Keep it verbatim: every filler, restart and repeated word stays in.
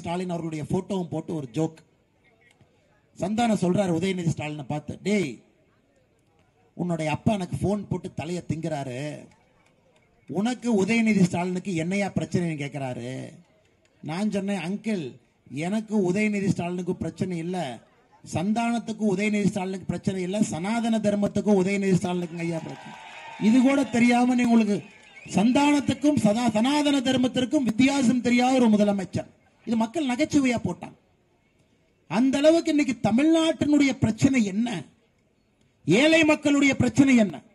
ஸ்டாலின் அவர்களுடைய போட்டோவும் போட்டு ஒரு ஜோக். சந்தானம் சொல்றாரு உதயநிதி ஸ்டாலினை பார்த்து, டேய் உன்னுடைய அப்பா எனக்கு போன் போட்டு தலையை திங்கிறாரு, உனக்கு உதயநிதி ஸ்டாலினுக்கு என்னையா பிரச்சனைன்னு கேட்கிறாரு. நான் சொன்னேன், அங்கிள் எனக்கு உதயநிதி ஸ்டாலினுக்கு பிரச்சனை இல்லை, சந்தானத்துக்கு உதயநிதி ஸ்டாலினுக்கு பிரச்சனை இல்லை, சனாதன தர்மத்துக்கும் உதயநிதி ஸ்டாலினுக்கு ஐயா பிரச்சனை. இது கூட தெரியாம நீ உங்களுக்கு சந்தானத்துக்கும் சதா சனாதன தர்மத்திற்கும் வித்தியாசம் தெரியாத ஒரு முதலமைச்சர். இது மக்கள் நகைச்சுவையா போட்டாங்க. அந்த அளவுக்கு இன்னைக்கு தமிழ்நாட்டினுடைய பிரச்சனை என்ன, ஏழை மக்களுடைய பிரச்சனை என்ன?